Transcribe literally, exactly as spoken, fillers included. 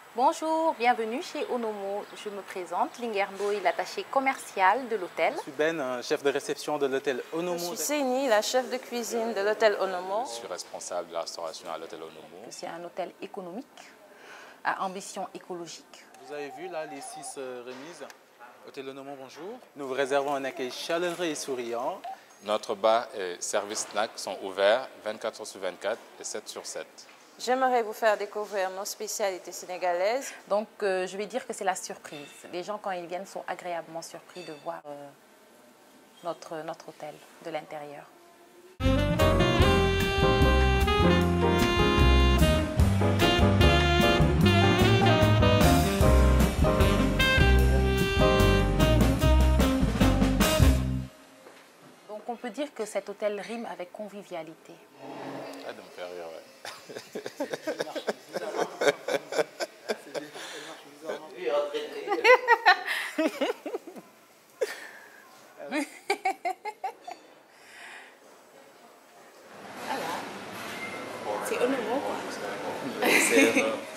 Bonjour, bienvenue chez Onomo. Je me présente, Linguère Ndoye, l'attachée commerciale de l'hôtel. Je suis Ben, chef de réception de l'hôtel Onomo. Je suis Séni, la chef de cuisine de l'hôtel Onomo. Je suis responsable de la restauration à l'hôtel Onomo. C'est un hôtel économique à ambition écologique. Vous avez vu là les six euh, remises. Hôtel Onomo, bonjour. Nous vous réservons un accueil chaleureux et souriant. Notre bar et service snack sont ouverts vingt-quatre heures sur vingt-quatre et sept sur sept. J'aimerais vous faire découvrir nos spécialités sénégalaises. Donc, euh, je vais dire que c'est la surprise. Les gens, quand ils viennent, sont agréablement surpris de voir euh, notre, notre hôtel de l'intérieur. Donc, on peut dire que cet hôtel rime avec convivialité. Ah, de me faire rire, ouais. C'est Onomo, quoi. C'est